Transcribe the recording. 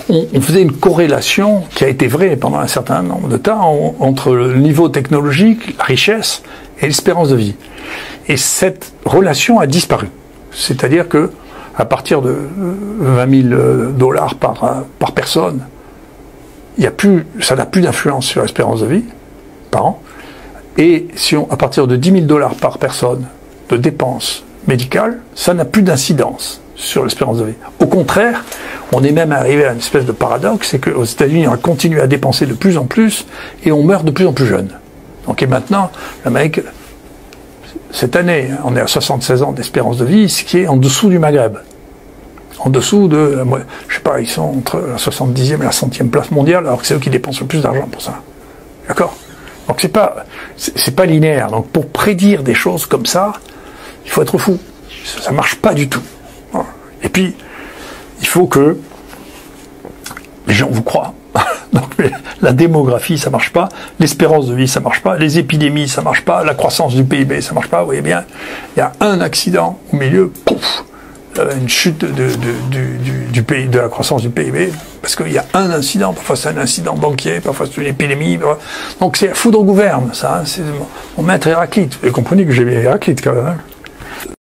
on faisait une corrélation qui a été vraie pendant un certain nombre de temps entre le niveau technologique, la richesse et l'espérance de vie. Et cette relation a disparu. C'est-à-dire que à partir de 20 000 $ par personne, ça n'a plus d'influence sur l'espérance de vie par an. Et à partir de 10 000 $ par personne de dépenses médicales, ça n'a plus d'incidence sur l'espérance de vie. Au contraire, on est même arrivé à une espèce de paradoxe, c'est qu'aux États-Unis, on a continué à dépenser de plus en plus et on meurt de plus en plus jeune. Donc et maintenant, l'Amérique, cette année, on est à 76 ans d'espérance de vie, ce qui est en dessous du Maghreb. En dessous de, je sais pas, ils sont entre la 70e et la 100e place mondiale, alors que c'est eux qui dépensent le plus d'argent pour ça. D'accord? Donc c'est pas linéaire. Donc pour prédire des choses comme ça, il faut être fou. Ça marche pas du tout. Voilà. Et puis, il faut que les gens vous croient. Donc la démographie, ça marche pas. L'espérance de vie, ça marche pas. Les épidémies, ça marche pas. La croissance du PIB, ça marche pas. Vous voyez bien, il y a un accident au milieu, pouf, une chute du pays, de la croissance du PIB, parce qu'il y a un incident, parfois c'est un incident banquier, parfois c'est une épidémie, donc c'est la foudre gouverne, ça, c'est mon maître Héraclite, vous comprenez que j'ai Héraclite quand même, hein.